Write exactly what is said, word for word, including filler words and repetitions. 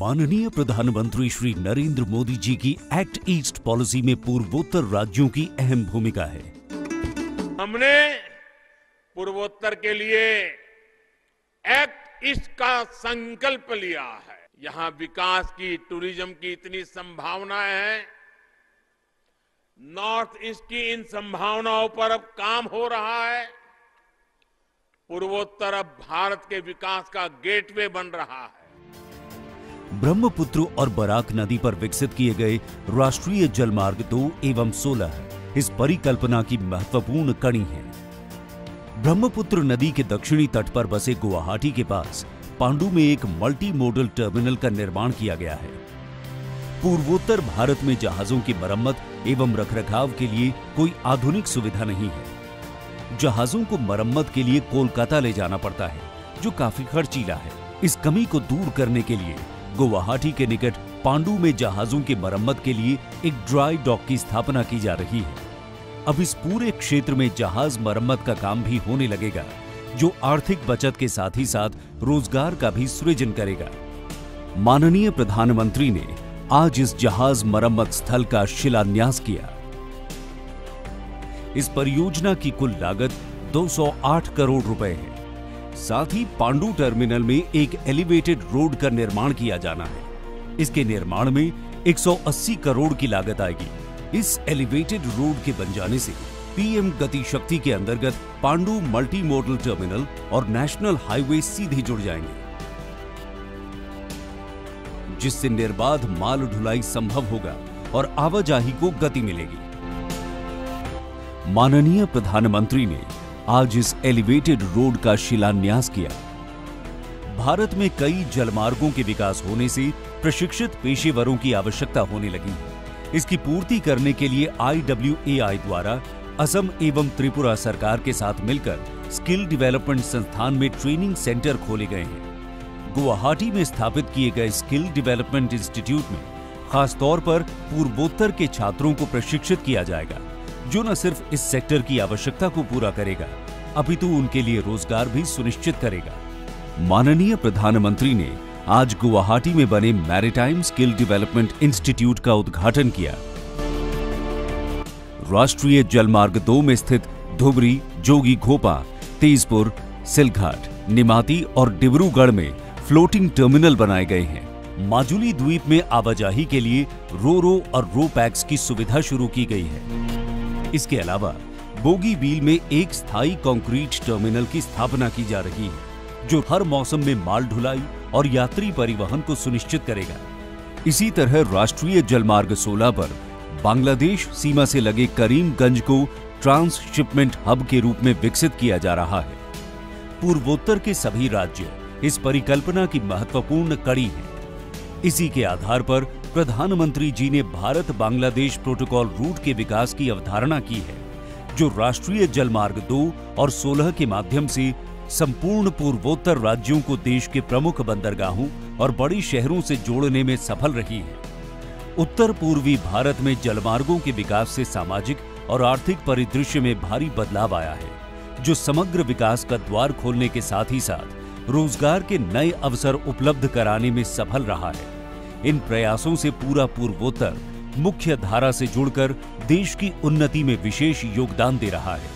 माननीय प्रधानमंत्री श्री नरेंद्र मोदी जी की एक्ट ईस्ट पॉलिसी में पूर्वोत्तर राज्यों की अहम भूमिका है। हमने पूर्वोत्तर के लिए एक्ट ईस्ट का संकल्प लिया है। यहां विकास की, टूरिज्म की इतनी संभावनाएं हैं। नॉर्थ ईस्ट की इन संभावनाओं पर अब काम हो रहा है। पूर्वोत्तर अब भारत के विकास का गेटवे बन रहा है। ब्रह्मपुत्र और बराक नदी पर विकसित किए गए राष्ट्रीय जलमार्ग दो एवं सोलह इस परिकल्पना की महत्वपूर्ण कड़ी है। ब्रह्मपुत्र नदी के दक्षिणी तट पर बसे गुवाहाटी के पास पांडु में एक मल्टी मोडल टर्मिनल का निर्माण किया गया है। पूर्वोत्तर भारत में जहाजों की मरम्मत एवं रखरखाव के लिए कोई आधुनिक सुविधा नहीं है। जहाजों को मरम्मत के लिए कोलकाता ले जाना पड़ता है, जो काफी खर्चीला है। इस कमी को दूर करने के लिए गुवाहाटी के निकट पांडु में जहाजों की मरम्मत के लिए एक ड्राई डॉक की स्थापना की जा रही है। अब इस पूरे क्षेत्र में जहाज मरम्मत का काम भी होने लगेगा, जो आर्थिक बचत के साथ ही साथ रोजगार का भी सृजन करेगा। माननीय प्रधानमंत्री ने आज इस जहाज मरम्मत स्थल का शिलान्यास किया। इस परियोजना की कुल लागत दो सौ आठ करोड़ रुपए है। साथ ही पांडु टर्मिनल में एक एलिवेटेड रोड का निर्माण किया जाना है। इसके निर्माण में एक सौ अस्सी करोड़ की लागत आएगी। इस एलिवेटेड रोड के बन जाने से पीएम गति शक्ति के अंतर्गत पांडु मल्टी मॉडल टर्मिनल और नेशनल हाईवे सीधे जुड़ जाएंगे, जिससे निर्बाध माल ढुलाई संभव होगा और आवाजाही को गति मिलेगी। माननीय प्रधानमंत्री ने आज इस एलिवेटेड रोड का शिलान्यास किया। भारत में कई जलमार्गों के विकास होने से प्रशिक्षित पेशेवरों की आवश्यकता होने लगी है। इसकी पूर्ति करने के लिए आई डब्ल्यू ए आई द्वारा असम एवं त्रिपुरा सरकार के साथ मिलकर स्किल डेवलपमेंट संस्थान में ट्रेनिंग सेंटर खोले गए हैं। गुवाहाटी में स्थापित किए गए स्किल डेवलपमेंट इंस्टीट्यूट में खासतौर पर पूर्वोत्तर के छात्रों को प्रशिक्षित किया जाएगा, जो न सिर्फ इस सेक्टर की आवश्यकता को पूरा करेगा, अपितु उनके लिए रोजगार भी सुनिश्चित करेगा। माननीय प्रधानमंत्री ने आज गुवाहाटी में बने मैरीटाइम स्किल डेवलपमेंट इंस्टीट्यूट का उद्घाटन किया। राष्ट्रीय जलमार्ग दो में स्थित धुबरी, जोगी घोपा, तेजपुर, सिलघाट, निमाती और डिब्रूगढ़ में फ्लोटिंग टर्मिनल बनाए गए हैं। माजुली द्वीप में आवाजाही के लिए रो-रो और रो पैक्स की सुविधा शुरू की गई है। इसके अलावा बोगीबील में एक स्थायी कंक्रीट टर्मिनल की स्थापना की जा रही है, जो हर मौसम में माल ढुलाई और यात्री परिवहन को सुनिश्चित करेगा। इसी तरह राष्ट्रीय जलमार्ग सोलह पर बांग्लादेश सीमा से लगे करीमगंज को ट्रांसशिपमेंट हब के रूप में विकसित किया जा रहा है। पूर्वोत्तर के सभी राज्य इस परिकल्पना की महत्वपूर्ण कड़ी हैं। इसी के आधार पर प्रधानमंत्री जी ने भारत बांग्लादेश प्रोटोकॉल रूट के विकास की अवधारणा की है, जो राष्ट्रीय जलमार्ग दो और सोलह के माध्यम से संपूर्ण पूर्वोत्तर राज्यों को देश के प्रमुख बंदरगाहों और बड़ी शहरों से जोड़ने में सफल रही है। उत्तर पूर्वी भारत में जलमार्गों के विकास से सामाजिक और आर्थिक परिदृश्य में भारी बदलाव आया है, जो समग्र विकास का द्वार खोलने के साथ ही साथ रोजगार के नए अवसर उपलब्ध कराने में सफल रहा है। इन प्रयासों से पूरा पूर्वोत्तर मुख्य धारा से जुड़कर देश की उन्नति में विशेष योगदान दे रहा है।